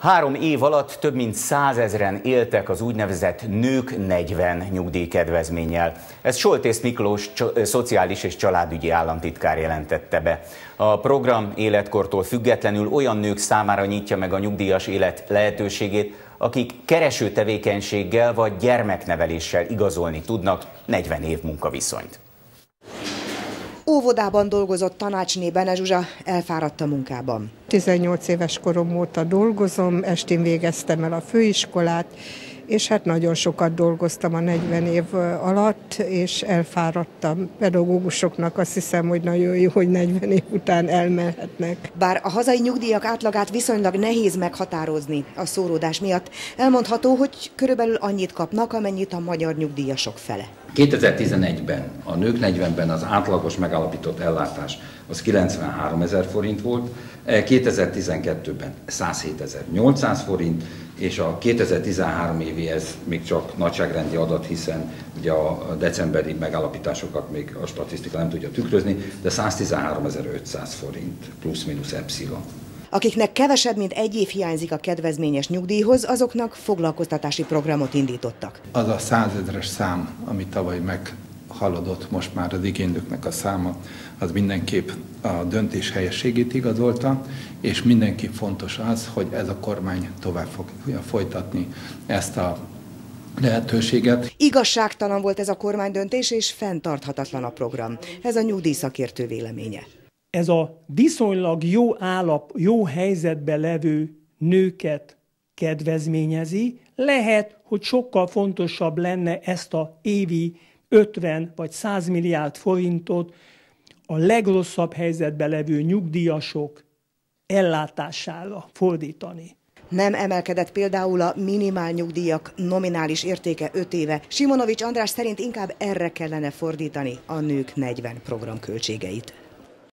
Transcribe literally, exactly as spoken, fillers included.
Három év alatt több mint százezren éltek az úgynevezett Nők negyven nyugdíjkedvezménnyel. Ezt Soltész Miklós szociális és családügyi államtitkár jelentette be. A program életkortól függetlenül olyan nők számára nyitja meg a nyugdíjas élet lehetőségét, akik kereső tevékenységgel vagy gyermekneveléssel igazolni tudnak negyven év munkaviszonyt. Óvodában dolgozott tanácsné Bene Zsuzsa elfáradt a munkában. tizennyolc éves korom óta dolgozom, estén végeztem el a főiskolát, és hát nagyon sokat dolgoztam a negyven év alatt, és elfáradtam. Pedagógusoknak azt hiszem, hogy nagyon jó, hogy negyven év után elmehetnek. Bár a hazai nyugdíjak átlagát viszonylag nehéz meghatározni a szóródás miatt, elmondható, hogy körülbelül annyit kapnak, amennyit a magyar nyugdíjasok fele. kétezer-tizenegyben a nők negyvenben az átlagos megállapított ellátás az kilencvenháromezer forint volt, kétezer-tizenkettőben százhétezer-nyolcszáz forint, és a kétezer-tizenhárom évi ez még csak nagyságrendi adat, hiszen ugye a decemberi megállapításokat még a statisztika nem tudja tükrözni, de száztizenháromezer-ötszáz forint plusz-minusz epszilon. Akiknek kevesebb, mint egy év hiányzik a kedvezményes nyugdíjhoz, azoknak foglalkoztatási programot indítottak. Az a százezres szám, ami tavaly meghaladott, most már az igénylőknek a száma, az mindenképp a döntés helyességét igazolta, és mindenképp fontos az, hogy ez a kormány tovább fogja folytatni ezt a lehetőséget. Igazságtalan volt ez a kormánydöntés, és fenntarthatatlan a program. Ez a nyugdíjszakértő véleménye. Ez a viszonylag jó állap, jó helyzetben levő nőket kedvezményezi. Lehet, hogy sokkal fontosabb lenne ezt a évi ötven vagy száz milliárd forintot a legrosszabb helyzetben levő nyugdíjasok ellátására fordítani. Nem emelkedett például a minimál nyugdíjak nominális értéke öt éve. Simonovics András szerint inkább erre kellene fordítani a Nők negyven program költségeit.